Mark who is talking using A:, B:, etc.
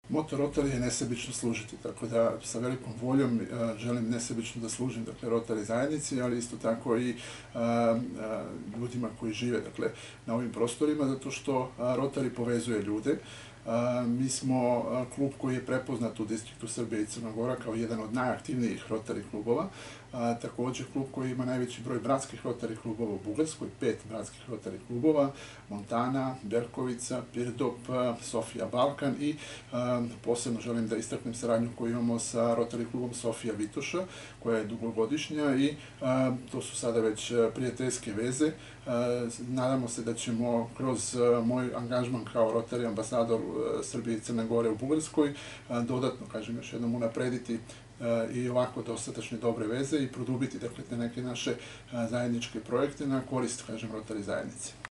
A: Moto Rotary je nesebično služiti, tako da sa velikom voljom želim nesebično da služim Rotary zajednici, ali isto tako i ljudima koji žive na ovim prostorima, zato što Rotary povezuje ljude. Mi smo klub koji je prepoznat u distriktu Srbije i Crna Gora kao jedan od najaktivnijih Rotary klubova. Takođe klub koji ima najveći broj bratskih Rotary klubova u Bugarskoj, 5 bratskih Rotary klubova, Montana, Berkovica, Pirdop, Sofija Balkan i posebno želim da istaknem saradnju koju imamo sa Rotary klubom Sofija Vitoša, koja je dugogodišnja i to su sada već prijateljske veze. Nadamo se da ćemo kroz moj angažman kao Rotary ambasador Srbije i Crne Gore u Bugarskoj dodatno, kažem još jednom, unaprediti i ovako dostatačne dobre veze i produbiti te neke naše zajedničke projekte na korist, kažem, Rotary zajednice.